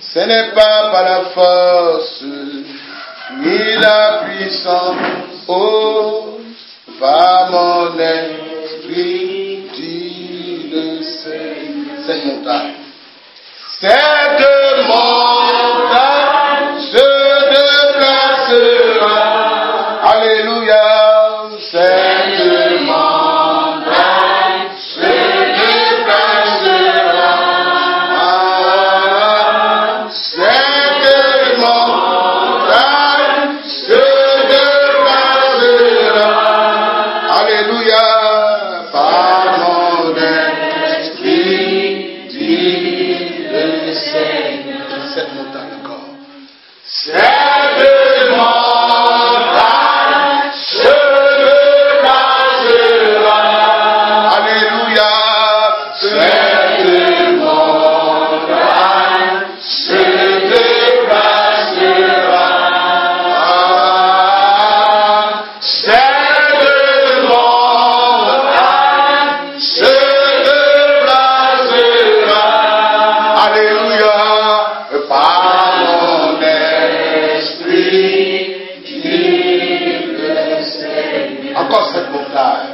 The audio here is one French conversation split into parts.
Ce n'est pas par la force, ni la puissance, oh, par mon esprit, dit le Seigneur. Cette montagne. Cette montagne se déplacera. Alléluia. Cette montagne se déplacera. Cette montagne se déplacera. Alléluia. Par mon esprit, dit le Seigneur. Cette montagne encore. Cette montagne se déplacera. Alléluia. Cette montagne se déplacera. Cette montagne se déplacera. Alléluia. Par mon esprit, dit le Seigneur. Encore cette montagne.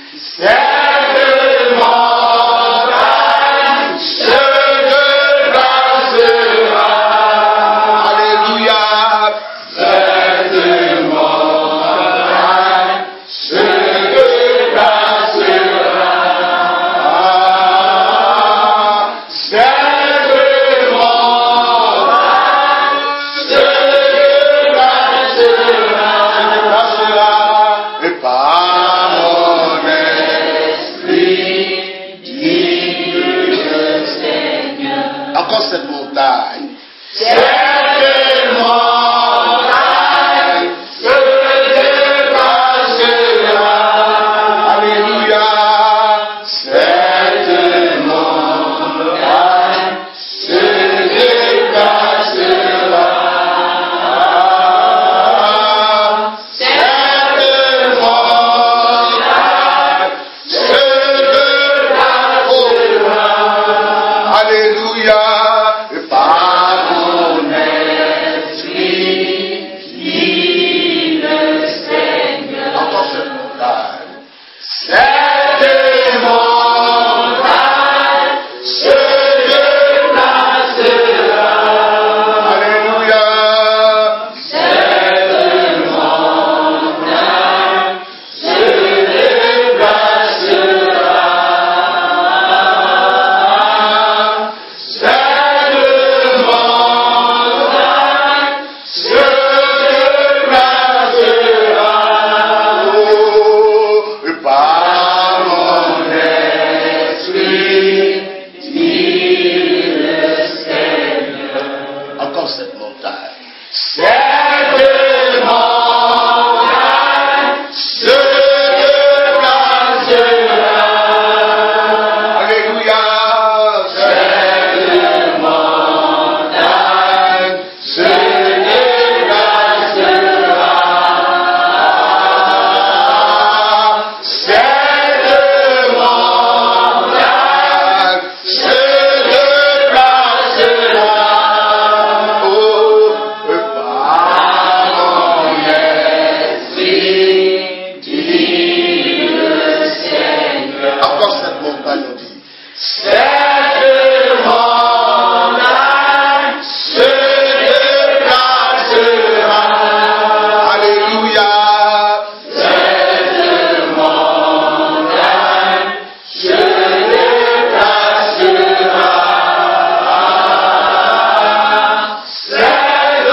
Cette montagne se déplacera. Alléluia. Cette montagne se déplacera. Cette montagne se déplacera. Et par mon esprit, dit le Seigneur. Encore cette montagne. Cette montagne se déplacera. Alléluia. Cette montagne se déplacera. Cette montagne se déplacera. Alléluia. Et par mon esprit, dit le Seigneur. Encore cette montagne. Cette montagne se déplacera. Alléluia. Cette montagne se déplacera. Cette montagne se déplacera. Oh, et par mon esprit, dit le Seigneur. Encore cette montagne. Cette montagne se déplacera. Alléluia. Cette montagne se déplacera. Cette montagne se déplacera. Oh, par mon esprit, dit le Seigneur. Encore cette montagne, on dit. Cette montagne se déplacera. Alléluia. Cette montagne se déplacera. Cette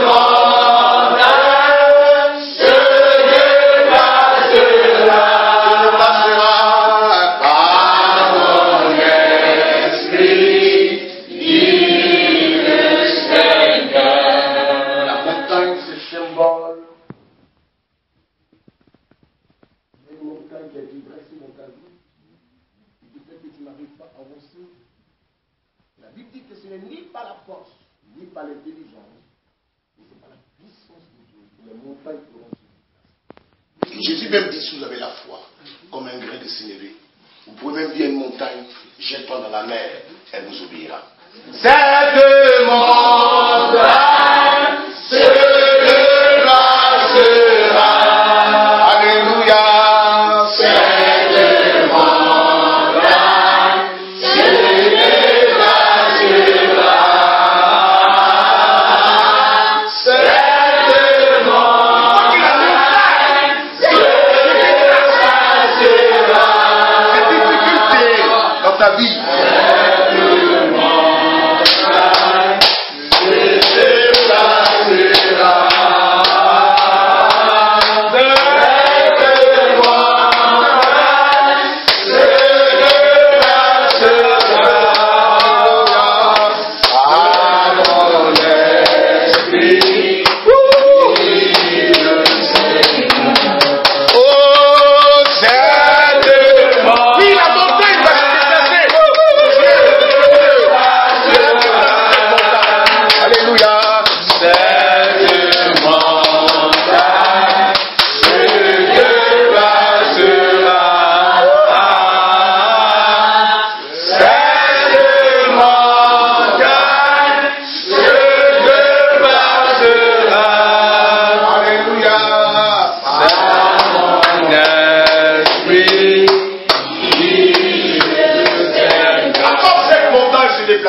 montagne se déplacera. Par mon esprit, dit le Seigneur. La montagne, c'est symbole d'une montagne qui a été dressée dans ta vie, qui fait que tu n'arrives pas à avancer. La Bible dit que ce n'est ni par la force, ni par l'intelligence, mais c'est par la puissance de Dieu que les montagnes pourront se déplacer. Jésus même dit, si vous avez la foi, comme un grain de sénévé, vous pouvez même dire une montagne, jette-toi dans la mer, elle vous obéira. Cette montagne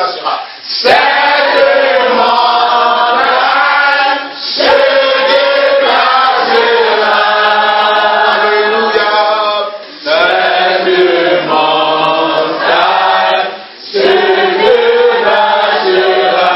déplacera. Cette montagne se déplacera. Alléluia. Cette montagne se déplacera.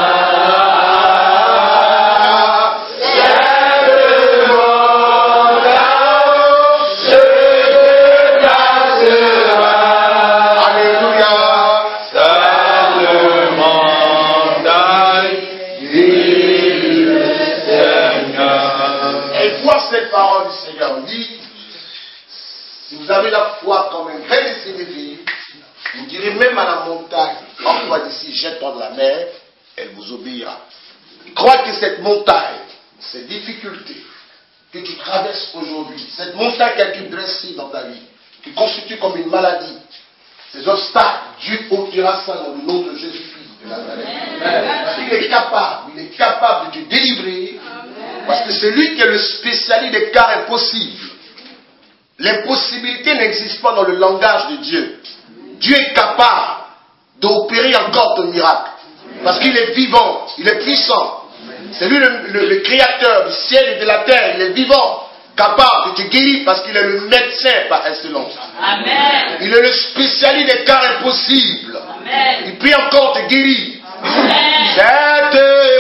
Cette parole du Seigneur dit, si vous avez la foi comme un grain de sénévé, vous direz même à la montagne, envoie d'ici, jette-toi dans la mer, elle vous obéira. Crois que cette montagne, ces difficultés que tu traverses aujourd'hui, cette montagne qui a été dressée dans ta vie, qui constitue comme une maladie, ces obstacles, Dieu ôtera ça dans le nom de Jésus-Christ de Nazareth. Il est capable de te délivrer. Parce que c'est lui qui est le spécialiste des cas impossibles. L'impossibilité n'existe pas dans le langage de Dieu. Dieu est capable d'opérer encore ton miracle. Parce qu'il est vivant, il est puissant. C'est lui le créateur du ciel et de la terre. Il est vivant, capable de te guérir parce qu'il est le médecin par excellence. Amen. Il est le spécialiste des cas impossibles. Amen. Il peut encore te guérir. Amen. Cette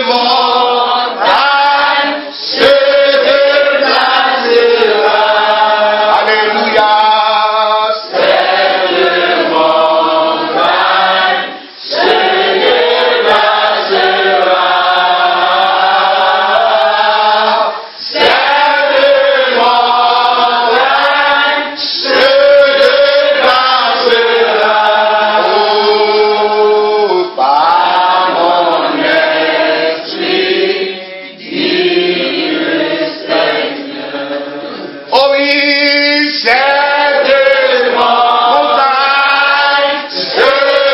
montagne se déplacera. Alléluia. Cette montagne se déplacera. Cette montagne se déplacera. Oh, par mon esprit, dit le Seigneur. Oh oui, cette montagne se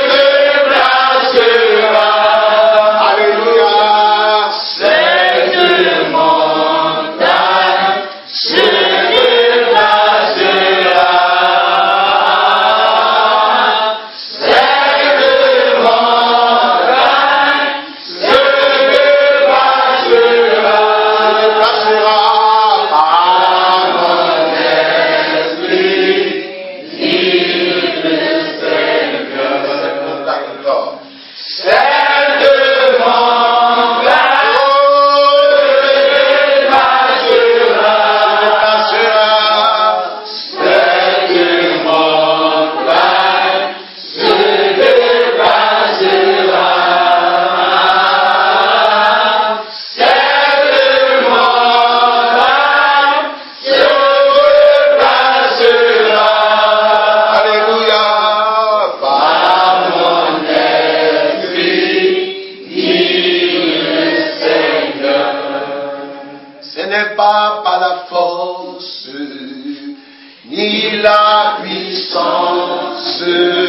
déplacera. Alléluia. Cette montagne se déplacera. Cette montagne se déplacera. Par mon esprit, dit le Seigneur. Cette montagne encore. Cette montagne se déplacera. Cette montagne se déplacera. Cette montagne se déplacera. Alléluia. Par mon esprit, dit le Seigneur. Ce n'est pas par la force, ni la puissance,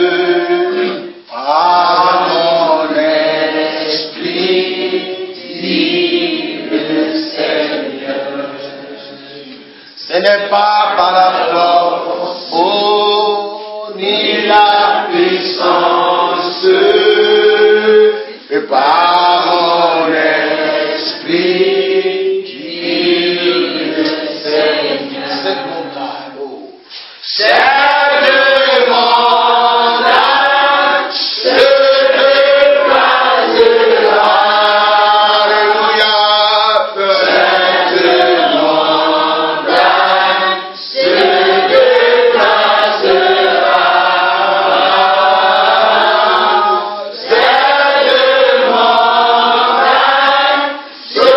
par mon esprit, dit le Seigneur. Ce n'est pas par la force, oh, ni la puissance, mais par mon esprit, dit le Seigneur. Cette montagne, oh. Cette montagne se déplacera. Alléluia. Cette montagne se déplacera. Cette montagne se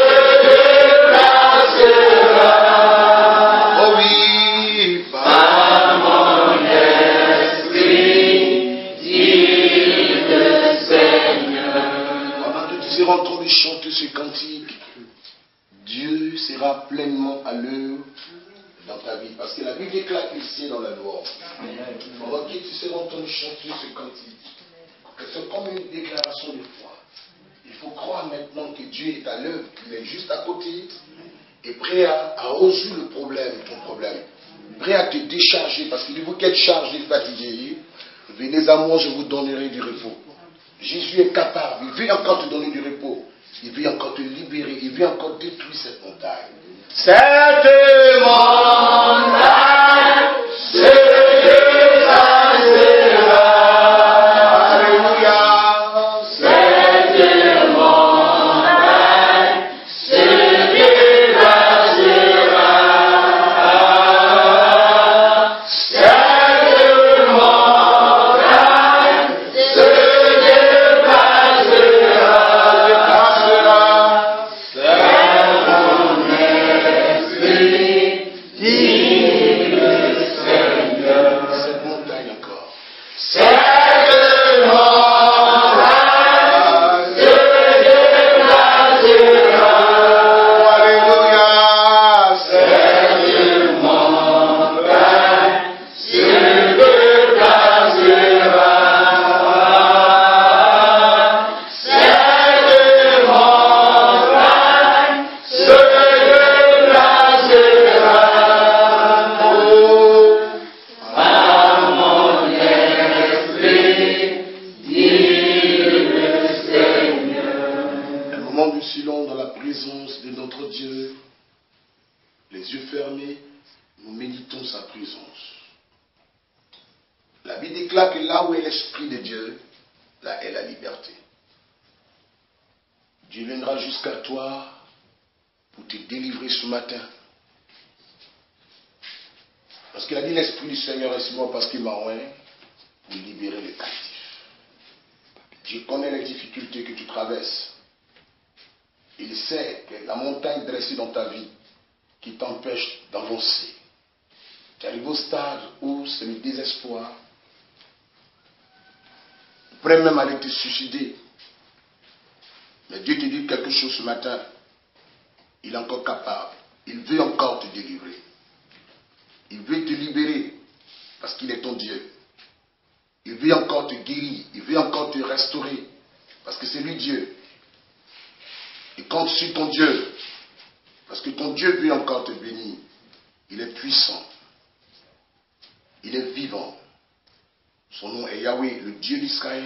déplacera. Oh oui, par mon esprit, dit le Seigneur. Pendant que tu seras en train de chanter ce cantique, Dieu sera pleinement à l'œuvre dans ta vie. Parce que la Bible déclare qu'il sied dans la loi. Pendant que tu seras en train de chanter ce cantique, que c'est comme une déclaration de foi. Il faut croire maintenant que Dieu est à l'œuvre, qu'il est juste à côté et prêt à résoudre le problème, ton problème. Prêt à te décharger, parce que vous qui êtes chargé, fatigué, venez à moi, je vous donnerai du repos. Jésus est capable. Il veut encore te donner du repos. Il veut encore te libérer. Il veut encore détruire cette montagne. Cette montagne se déplacera. Alléluia. Cette montagne se déplacera. Cette montagne se Parce qu'il a dit l'Esprit du Seigneur est sur moi parce qu'il m'a oint pour libérer les captifs. Je connais les difficultés que tu traverses. Il sait que la montagne dressée dans ta vie qui t'empêche d'avancer. Tu arrives au stade où c'est le désespoir. Tu pourrais même aller te suicider. Mais Dieu te dit quelque chose ce matin. Il est encore capable. Il veut encore te délivrer. Il veut te libérer parce qu'il est ton Dieu. Il veut encore te guérir. Il veut encore te restaurer parce que c'est lui Dieu. Et compte sur ton Dieu parce que ton Dieu veut encore te bénir. Il est puissant. Il est vivant. Son nom est Yahweh, le Dieu d'Israël.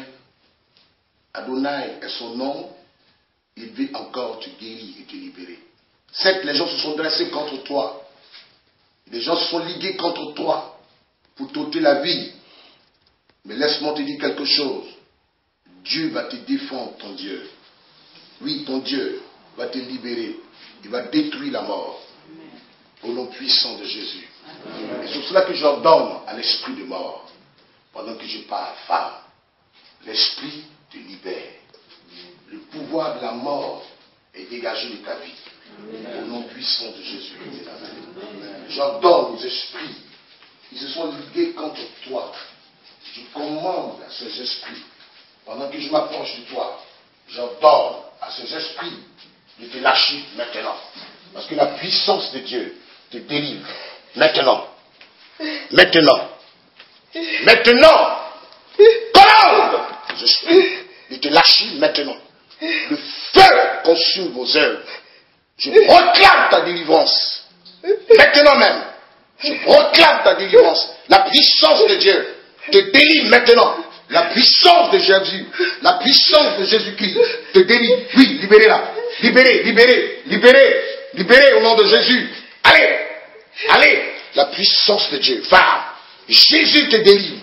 Adonai est son nom. Il veut encore te guérir et te libérer. Certes, les gens se sont dressés contre toi. Les gens se sont ligués contre toi pour t'ôter la vie. Mais laisse-moi te dire quelque chose. Dieu va te défendre, ton Dieu. Oui, ton Dieu va te libérer. Il va détruire la mort. Au nom puissant de Jésus. Et c'est pour cela que j'ordonne à l'esprit de mort, pendant que je parle, femme, l'esprit te libère. Le pouvoir de la mort est dégagé de ta vie. Au nom puissant de Jésus. J'ordonne aux esprits qui se sont ligués contre toi. Je commande à ces esprits, pendant que je m'approche de toi, j'ordonne à ces esprits de te lâcher maintenant. Parce que la puissance de Dieu te délivre. Maintenant. Maintenant. Maintenant. Commande aux esprits de te lâcher maintenant. Le feu consume vos œuvres. Je proclame ta délivrance. Maintenant même. Je proclame ta délivrance. La puissance de Dieu te délivre maintenant. La puissance de Jésus. La puissance de Jésus-Christ te délivre. Oui, libérez-la. Libérez, libérez, libérez. Libérez au nom de Jésus. Allez. Allez. La puissance de Dieu. Va. Jésus te délivre.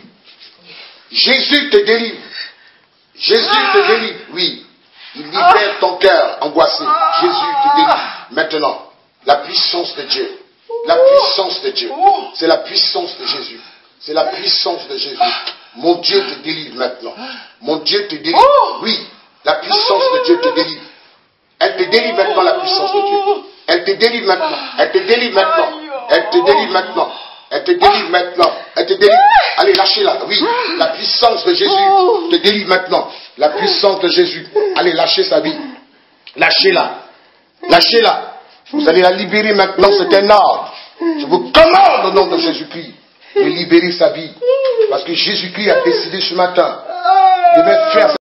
Jésus te délivre. Jésus te délivre. Oui. Il libère ton cœur angoissé. Jésus te délivre. Maintenant, la puissance de Dieu. La puissance de Dieu. C'est la puissance de Jésus. C'est la puissance de Jésus. Mon Dieu te délivre maintenant. Mon Dieu te délivre. Oui, la puissance de Dieu te délivre. Elle te délivre maintenant, la puissance de Dieu. Elle te délivre maintenant. Elle te délivre maintenant. Elle te délivre maintenant. Elle te délivre maintenant. Elle te délivre. Allez, lâchez-la. Oui, la puissance de Jésus te délivre maintenant. La puissance de Jésus. Allez, lâchez sa vie. Lâchez-la. Lâchez-la. Vous allez la libérer maintenant. C'est un ordre. Je vous commande au nom de Jésus-Christ de libérer sa vie. Parce que Jésus-Christ a décidé ce matin de mettre faire